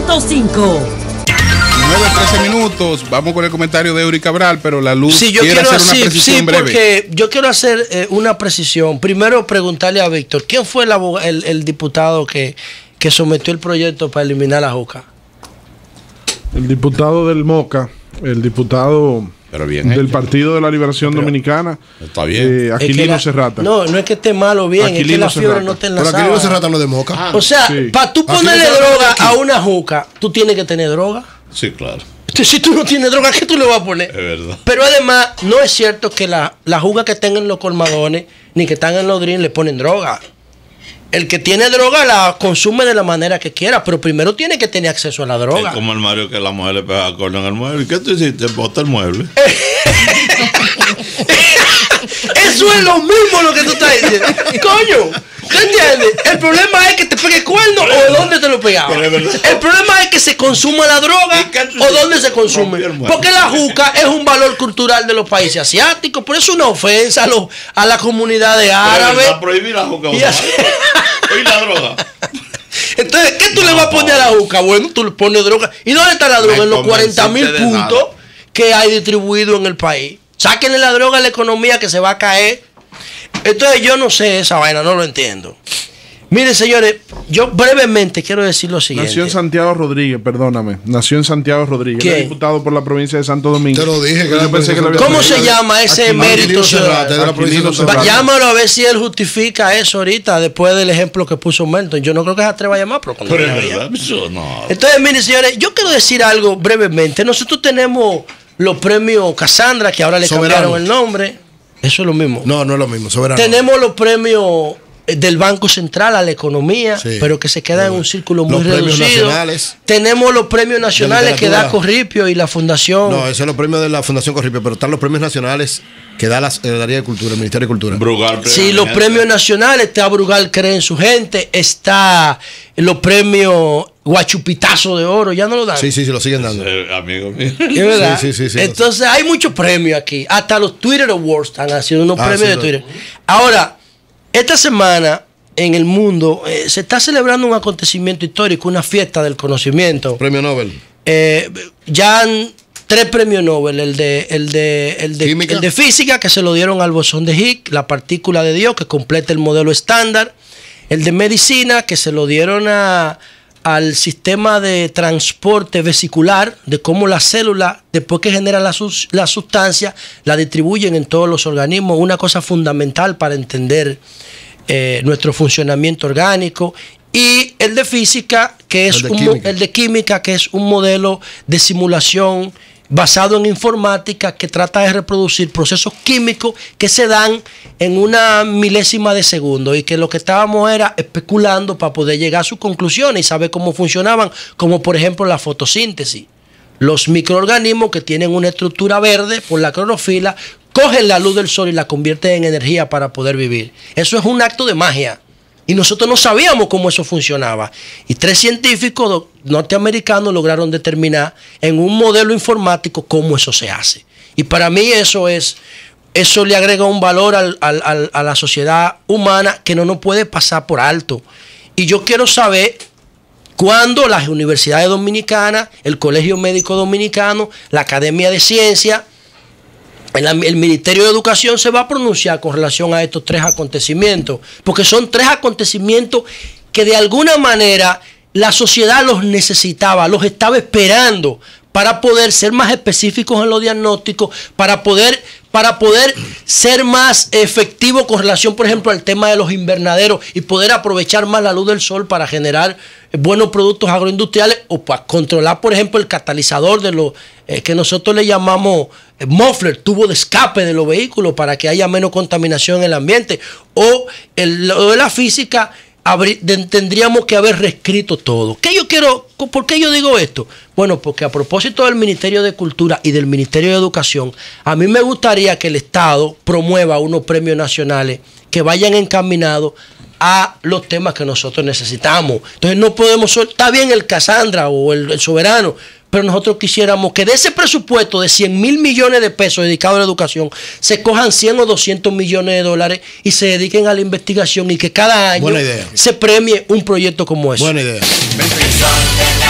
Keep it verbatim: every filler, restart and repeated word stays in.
punto cinco. nueve trece minutos, vamos con el comentario de Eury Cabral, pero la luz sí, yo quiere quiero hacer así, una precisión sí, breve. porque yo quiero hacer eh, una precisión. Primero preguntarle a Víctor, ¿quién fue el, el, el diputado que, que sometió el proyecto para eliminar la juca? El diputado del Moca, el diputado pero bien del hecho. Partido de la Liberación pero, Dominicana, está bien. Eh, Aquilino la, Serrata. No, no es que esté malo o bien, Aquilino es que la fiebre Serrata. no está en la Pero Aquilino Serrata no de Moca. Ah, o sea, sí. para tú ponerle droga a una juca, tú tienes que tener droga. Sí, claro. Si tú no tienes droga, ¿qué tú le vas a poner? Es verdad. Pero además, no es cierto que la, la juga que estén en los colmadones ni que están en los drinks le ponen droga. El que tiene droga la consume de la manera que quiera, pero primero tiene que tener acceso a la droga. Es como el Mario que la mujer le pega acorde en el mueble. ¿Y qué tú hiciste? Bota el mueble. Eso es lo mismo lo que tú estás diciendo. Coño, ¿te entiendes? El problema es que te pegue cuerno o dónde te lo pegaba. El problema es que se consuma la droga o dónde se consume. Porque la juca es un valor cultural de los países asiáticos. Por eso es una ofensa a, los, a la comunidad de árabes. Va a prohibir la juca. Y, así... y la droga. Entonces, ¿qué tú no, le vas a poner a la juca? Bueno, tú le pones droga. ¿Y dónde está la droga? En los cuarenta mil puntos que hay distribuidos en el país. Sáquenle la droga a la economía que se va a caer. Entonces yo no sé esa vaina, no lo entiendo. Miren, señores, yo brevemente quiero decir lo siguiente. Nació en Santiago Rodríguez, perdóname. Nació en Santiago Rodríguez. Era diputado por la provincia de Santo Domingo. Te lo dije. Que yo pensé que lo había ¿Cómo se llama ese emérito ciudadano? Llámalo a ver si él justifica eso ahorita, después del ejemplo que puso Melton. Yo no creo que se atreva a llamar, pero cuando pero es verdad, eso no. Entonces, miren, señores, yo quiero decir algo brevemente. Nosotros tenemos los premios Cassandra, que ahora le Soberano. cambiaron el nombre. Eso es lo mismo. No, no es lo mismo. Soberano. Tenemos los premios del Banco Central a la economía, sí, pero que se queda sí. en un círculo muy los reducido. Premios nacionales. Tenemos los premios nacionales que da Corripio y la Fundación. No, esos son los premios de la Fundación Corripio, pero están los premios nacionales que da la Secretaría de Cultura, el Ministerio de Cultura. Brugal, sí, los premios nacionales, está Brugal Cree en su gente, está los premios Guachupitazo de Oro, ya no lo dan. Sí, sí, sí, lo siguen dando. Eh, amigo mío. ¿Es verdad? Sí, sí, sí, sí, entonces hay muchos premios aquí, hasta los Twitter Awards están haciendo unos ah, premios sí, de Twitter. Lo... Ahora, esta semana en el mundo eh, se está celebrando un acontecimiento histórico, una fiesta del conocimiento. Premio Nobel. Eh, ya han tres premios Nobel, el de, el, de, el, de, el de física, que se lo dieron al bosón de Higgs, la partícula de Dios, que completa el modelo estándar. El de medicina, que se lo dieron a, al sistema de transporte vesicular, de cómo la célula, después que genera la, sus, la sustancia, la distribuyen en todos los organismos. Una cosa fundamental para entender eh, nuestro funcionamiento orgánico. Y el de física, que es el de, un, el de química, que es un modelo de simulación basado en informática que trata de reproducir procesos químicos que se dan en una milésima de segundo, y que lo que estábamos era especulando para poder llegar a sus conclusiones y saber cómo funcionaban, como por ejemplo la fotosíntesis. Los microorganismos que tienen una estructura verde por la clorofila cogen la luz del sol y la convierten en energía para poder vivir. Eso es un acto de magia. Y nosotros no sabíamos cómo eso funcionaba. Y tres científicos norteamericanos lograron determinar en un modelo informático cómo eso se hace. Y para mí eso es, eso le agrega un valor al, al, al, a la sociedad humana que no nos puede pasar por alto. Y yo quiero saber cuándo las universidades dominicanas, el Colegio Médico Dominicano, la Academia de Ciencias, El, el Ministerio de Educación se va a pronunciar con relación a estos tres acontecimientos, porque son tres acontecimientos que de alguna manera la sociedad los necesitaba, los estaba esperando para poder ser más específicos en los diagnósticos, para poder, para poder ser más efectivos con relación, por ejemplo, al tema de los invernaderos y poder aprovechar más la luz del sol para generar buenos productos agroindustriales, o para controlar, por ejemplo, el catalizador de los eh, que nosotros le llamamos eh, muffler, tubo de escape de los vehículos, para que haya menos contaminación en el ambiente. O el, lo de la física, habrí, de, tendríamos que haber reescrito todo. ¿Qué yo quiero? ¿Por qué yo digo esto? Bueno, porque a propósito del Ministerio de Cultura y del Ministerio de Educación, a mí me gustaría que el Estado promueva unos premios nacionales que vayan encaminados a los temas que nosotros necesitamos. Entonces no podemos, está bien el Cassandra o el, el Soberano, pero nosotros quisiéramos que de ese presupuesto de cien mil millones de pesos dedicados a la educación, se cojan cien o doscientos millones de dólares y se dediquen a la investigación, y que cada año se premie un proyecto como ese. Buena idea.